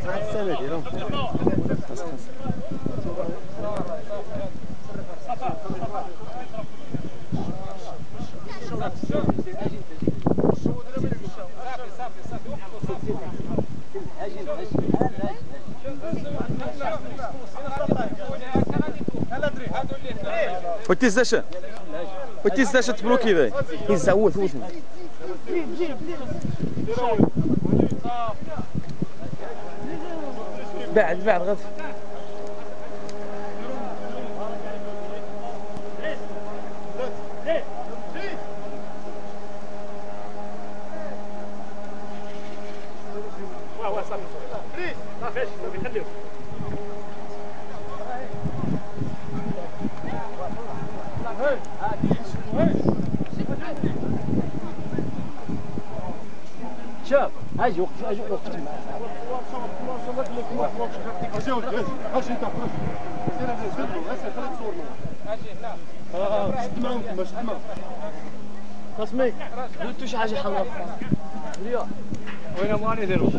السنة ديالهم خاص وتيزداش تبلوكي باي يزعوت وشنو بعد غد شوف اجي وقت معاه خصمي قلتو شي حاجه حمراء اليوم وين ماني نديرو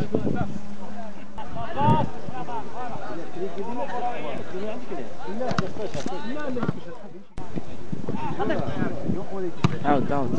عاود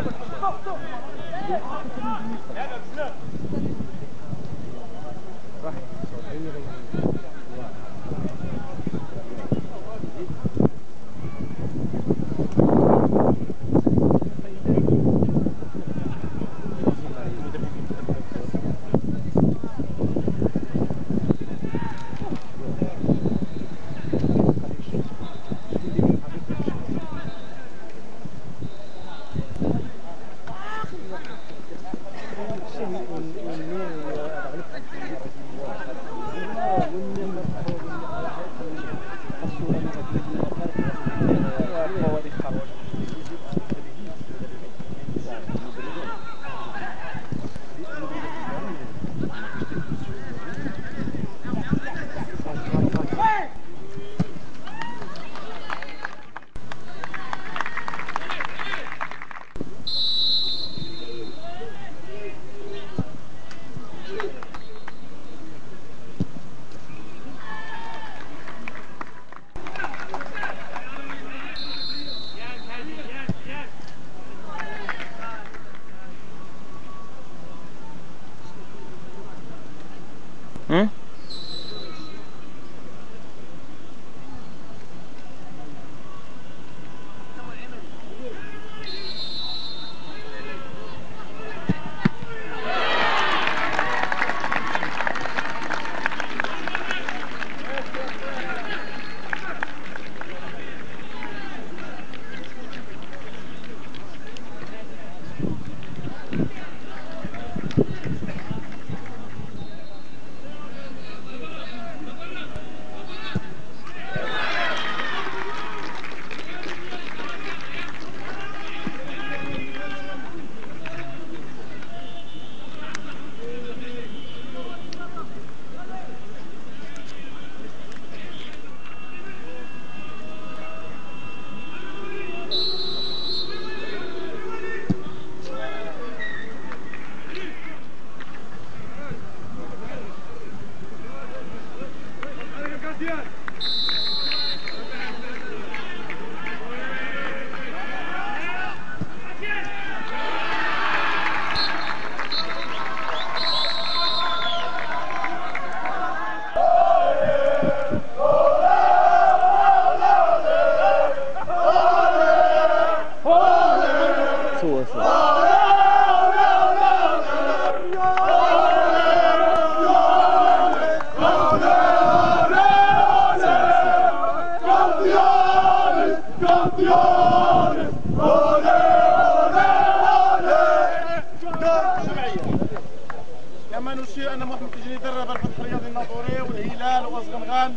كما نشير ان محمد تجري يدرب الفتح الرياضي الناظوري والهلال وزغنغان.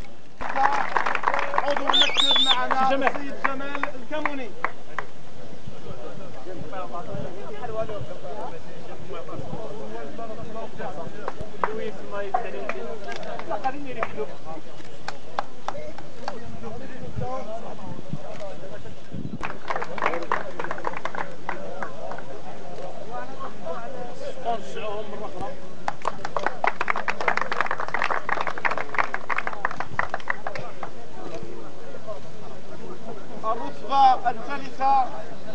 عضو المكتب معنا السيد جمال الكموني. الرتبة الثالثة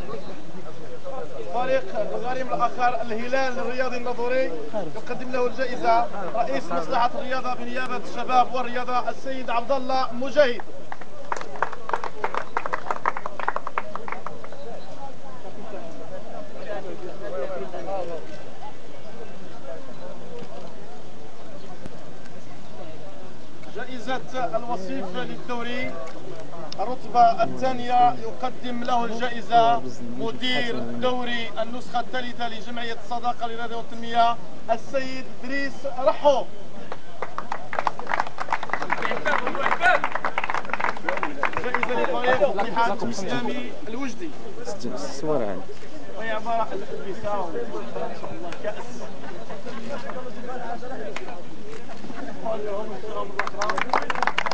فريق الغريم الآخر الهلال الرياضي النظوري، يقدم له الجائزة رئيس مصلحة الرياضة بنيابة الشباب والرياضة السيد عبد الله مجاهد. جائزة الوصيف للدوري الرتبة الثانية يقدم له الجائزة مدير دوري النسخة الثالثة لجمعية الصداقة للرياضة والتنمية السيد إدريس رحو. جائزة لفريق الاتحاد الإسلامي الوجدي. الصور عندي. وهي عبارة عن ألبسة وكأس.